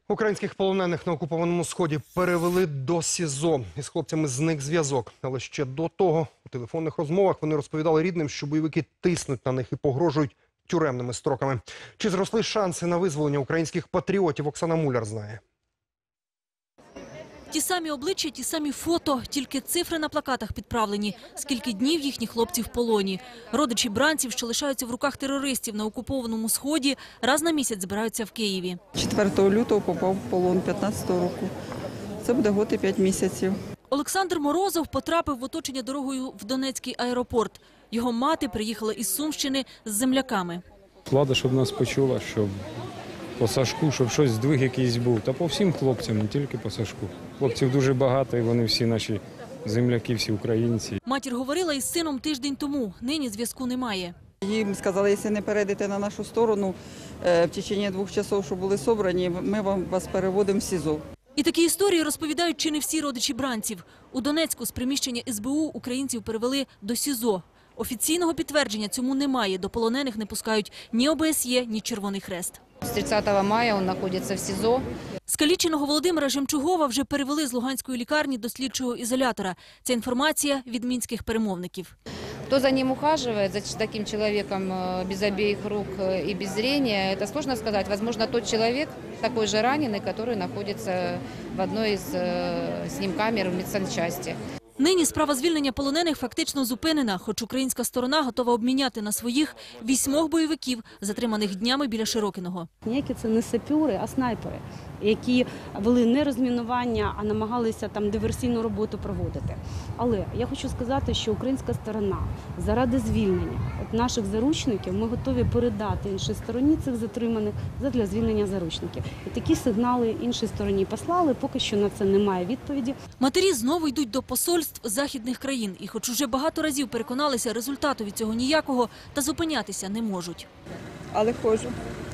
Українських полонених на окупованому Сході перевели до СІЗО. Із хлопцями зник зв'язок. Але ще до того у телефонних розмовах вони розповідали рідним, що бойовики тиснуть на них і погрожують тюремними строками. Чи зросли шанси на визволення українських патріотів, Оксана Муляр знає. Ті самі обличчя, ті самі фото, тільки цифри на плакатах підправлені. Скільки днів їхні хлопці в полоні. Родичі бранців, що лишаються в руках терористів на окупованому Сході, раз на місяць збираються в Києві. 4 лютого попав в полон 15-го року. Це буде год і 5 місяців. Олександр Морозов потрапив в оточення дорогою в Донецький аеропорт. Його мати приїхала із Сумщини з земляками. Влада, щоб нас почула, щоб по Сашку, щоб щось здвиг якийсь був. Та по всім хлопцям, не тільки по Сашку. Хлопців дуже багато і вони всі наші земляки, всі українці. Матір говорила із сином тиждень тому. Нині зв'язку немає. Їм сказали, якщо не перейдете на нашу сторону, в течение 2 часов, що були зібрані, ми вас переводимо в СІЗО. І такі історії розповідають чи не всі родичі бранців. У Донецьку з приміщення СБУ українців перевели до СІЗО. Офіційного підтвердження цьому немає. До полонених не пускають ні ОБСЄ, ні Червоний Хрест. З 30 мая він знаходиться в СІЗО. Скаліченого Володимира Жемчугова вже перевели з Луганської лікарні до слідчого ізолятора. Це інформація від мінських перемовників. Хто за ним ухаживает, за таким человеком без обеих рук и без зрения, это сложно сказать. Возможно, тот человек, такой же раненый, который находится в одной из с ним камер в медсанчасти. Нині справа звільнення полонених фактично зупинена, хоч українська сторона готова обміняти на своїх 8 бойовиків, затриманих днями біля Широкиного. Ніякі це не сапюри, а снайпери, які вели не розмінування, а намагалися там диверсійну роботу проводити. Але я хочу сказати, що українська сторона заради звільнення наших заручників ми готові передати іншій стороні цих затриманих задля звільнення заручників. І такі сигнали іншій стороні послали, поки що на це немає відповіді. Матері знову йдуть до посольств західних країн. І хоч уже багато разів переконалися, результату від цього ніякого, та зупинятися не можуть. Але ходжу,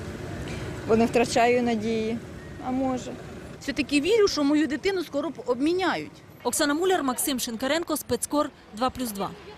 бо не втрачаю надії, а може. Все-таки вірю, що мою дитину скоро обміняють. Оксана Муляр, Максим Шинкаренко, Спецкор 2+2.